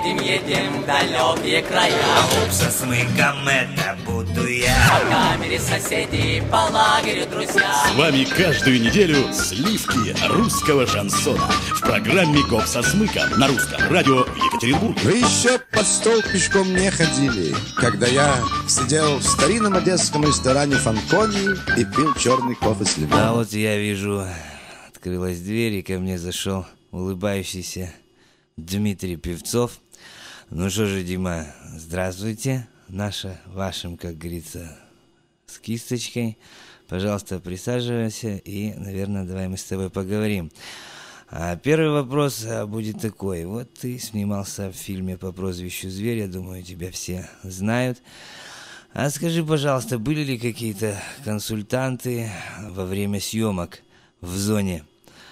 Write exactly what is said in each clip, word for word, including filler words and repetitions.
едем, едем в далекие края. Со смыком это буду я. По камере соседи, по лагерю друзья. С вами каждую неделю сливки русского шансона в программе «Гоп со смыком» на русском радио в Екатеринбурге. Вы еще под стол пешком не ходили, когда я сидел в старинном одесском ресторане «Фанкони» и пил черный кофе с лимоном. А вот я вижу, открылась дверь, и ко мне зашел улыбающийся Дмитрий Певцов. Ну что же, Дима, здравствуйте. Наша, вашим, как говорится, с кисточкой. Пожалуйста, присаживайся, и, наверное, давай мы с тобой поговорим. А первый вопрос будет такой. Вот ты снимался в фильме по прозвищу «Зверь», я думаю, тебя все знают. А скажи, пожалуйста, были ли какие-то консультанты во время съемок в зоне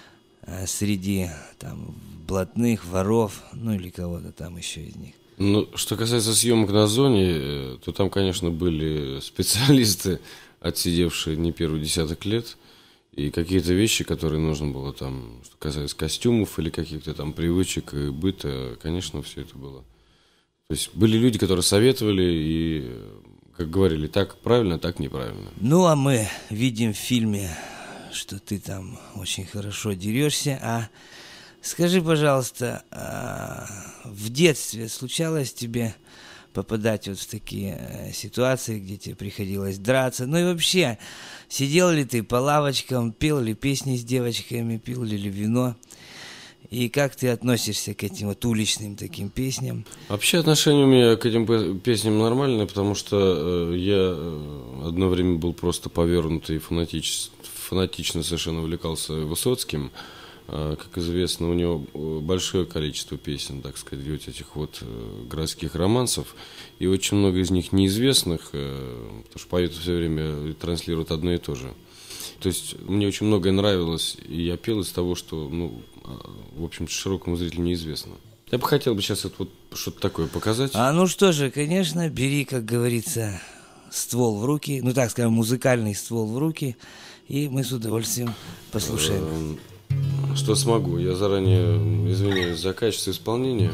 среди там блатных, воров, ну или кого-то там еще из них? Ну, что касается съемок на зоне, то там, конечно, были специалисты, отсидевшие не первый десяток лет, и какие-то вещи, которые нужно было там, что касается костюмов или каких-то там привычек и быта, конечно, все это было. То есть были люди, которые советовали и, как говорили, так правильно, так неправильно. Ну, а мы видим в фильме, что ты там очень хорошо дерешься. А скажи, пожалуйста, а в детстве случалось тебе попадать вот в такие ситуации, где тебе приходилось драться? Ну и вообще, сидел ли ты по лавочкам, пел ли песни с девочками, пил ли вино? И как ты относишься к этим вот уличным таким песням? Вообще отношение у меня к этим песням нормальное, потому что э, я одно время был просто повернутый и фанатич, фанатично совершенно увлекался Высоцким. Э, как известно, у него большое количество песен, так сказать, вот этих вот э, городских романсов, и очень много из них неизвестных, э, потому что поэты все время транслируют одно и то же. То есть мне очень многое нравилось, и я пел из того, что, ну, в общем, широкому зрителю неизвестно. Я бы хотел бы сейчас это вот что-то такое показать. А ну что же, конечно, бери, как говорится, ствол в руки, ну так скажем, музыкальный ствол в руки, и мы с удовольствием послушаем. Что смогу. Я заранее извиняюсь за качество исполнения.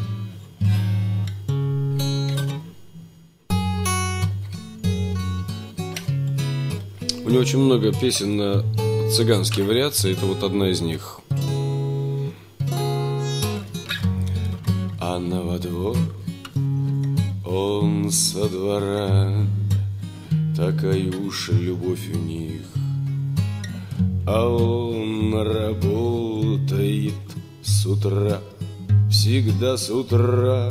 У него очень много песен на цыганские вариации, это вот одна из них. Она во двор, он со двора, такая уж любовь у них. А он работает с утра, всегда с утра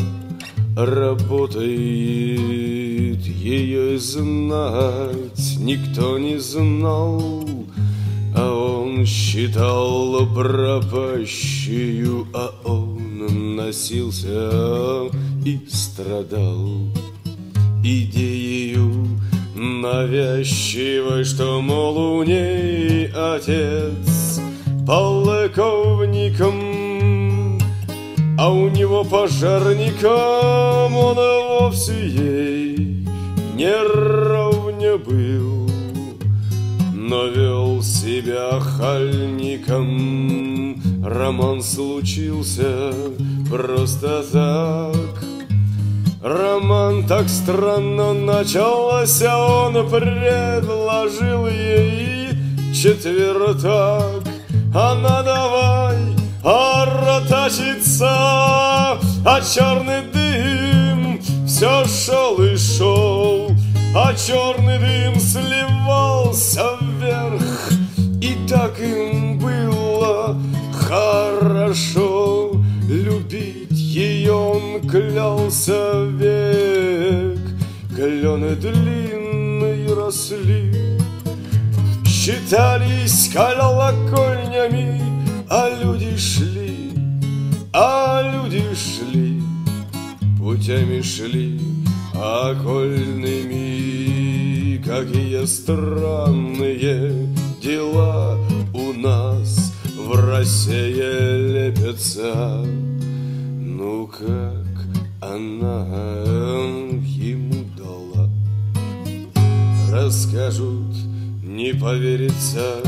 работает. Ее знать никто не знал, а он считал пропащую, а он носился и страдал идеею навязчивой, что, мол, у ней отец полковником, а у него пожарником. Он вовсе ей не ровня был, но вел себя хальником. Роман случился просто так. Роман так странно начался, он предложил ей четвертак. Она давай артачиться, а черный дым все шел и шел, а черный дым сливался вверх. И так им было хорошо, любить ее он клялся век. Клены длинные росли, считались колокольнями, а люди шли, а люди шли, путями шли окольными. Какие странные дела у нас в России лепятся. Ну как она ему дала, расскажут, не поверится.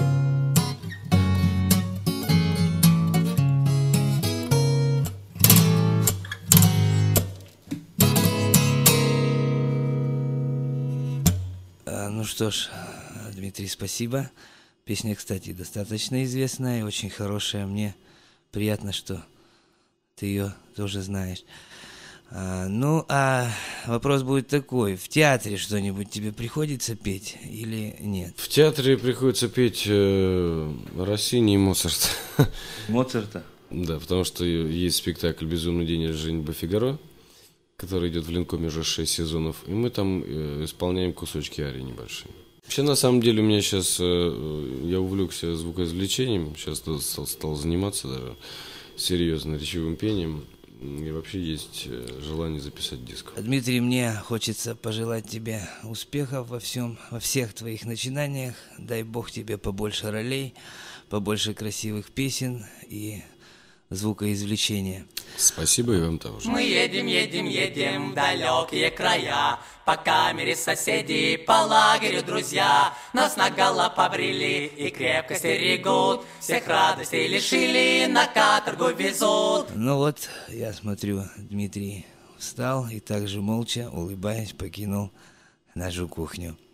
Ну что ж, Дмитрий, спасибо. Песня, кстати, достаточно известная и очень хорошая. Мне приятно, что ты ее тоже знаешь. А, ну, а вопрос будет такой. В театре что-нибудь тебе приходится петь или нет? В театре приходится петь э, Россини и Моцарт. Моцарта? Да, потому что есть спектакль «Безумный день и женитьба Фигаро», который идет в Ленкоме уже шесть сезонов, и мы там э, исполняем кусочки арии небольшие. Вообще, на самом деле, у меня сейчас, э, я увлекся звукоизвлечением, сейчас стал, стал заниматься даже серьезно речевым пением, и вообще есть желание записать диск. Дмитрий, мне хочется пожелать тебе успехов во всем, во всех твоих начинаниях. Дай Бог тебе побольше ролей, побольше красивых песен и звукоизвлечения. Спасибо, и вам того же. Мы едем, едем, едем в далекие края, по камере соседей, по лагерю друзья. Нас наголо побрили и крепко стерегут, всех радостей лишили, на каторгу везут. Ну вот, я смотрю, Дмитрий встал и также молча, улыбаясь, покинул нашу кухню.